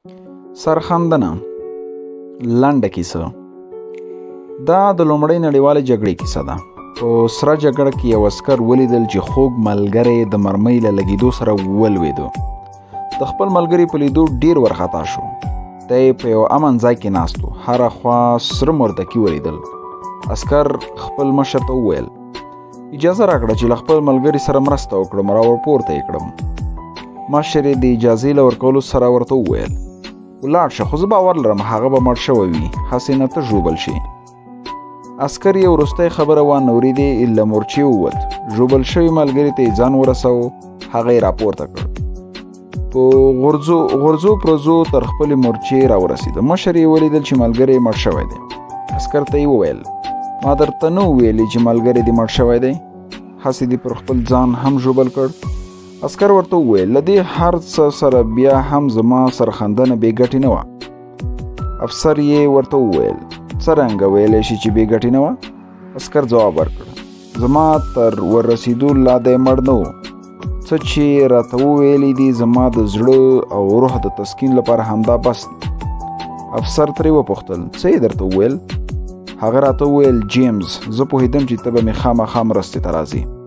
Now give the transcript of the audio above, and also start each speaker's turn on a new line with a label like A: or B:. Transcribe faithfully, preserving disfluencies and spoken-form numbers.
A: سرخندنه لنډه کیسه. دا د لومړۍ نړیوالې جګړې کیسه ده. په سره جګړه کې یو عسکر ولیدل چې خوږ ملګری د مرمۍ له لګېدو سره ولوېدو. د خپل ملګري په لیدو ډېر وارخطا شو. دی په یو امن ځای کې ناست و. هره خوا سره مردکي ولیدل. عسکر خپل مشر ته وویل اجازه راکړه چې له خپل ملګري سره مرسته وکړم، راورپورته یې کړم. مشر یې د اجازې له ورکولو سره ورته وویل ولاړ شه، خو زه باور لرم هغه به مړ شوی وي، هسې نه ته ژوبل شي. عسکر یې وروستی خبره وانه اورېدې، له مورچې ووت، ژوبل شوي ملګري ته یې ځان ورساوه، هغه یې راپورته کړ. په غورځو غورځو پرځو تر خپلې مورچې راورسېده. مشر یې ولیدل چې ملګری یې مړ شوی دی. عسکر ته یې وویل ما درته نه ویلي چې ملګری دې مړ شوی دی؟ هسې دې پر خپل ځان هم ژوبل کړ. عسکر ورته وویل له دې هر څه سره بیا هم زما سرخندنه بې ګټې نه وه. افسر یې ورته وویل څرنګه ویلی شي چې بې ګټې نه وه؟ عسکر ځواب ورکړ زما تر وررسېدو لا دی مړ نه و. څه چې راته وویلي دي زما د زړه او روح د تسکین لپاره همدا بس دي. افسر ترې وپوښتل څه یې درته وویل؟ هغه راته وویل جیمز، زه پوهېدم چې ته به مې خامخا مرستې ته راځې.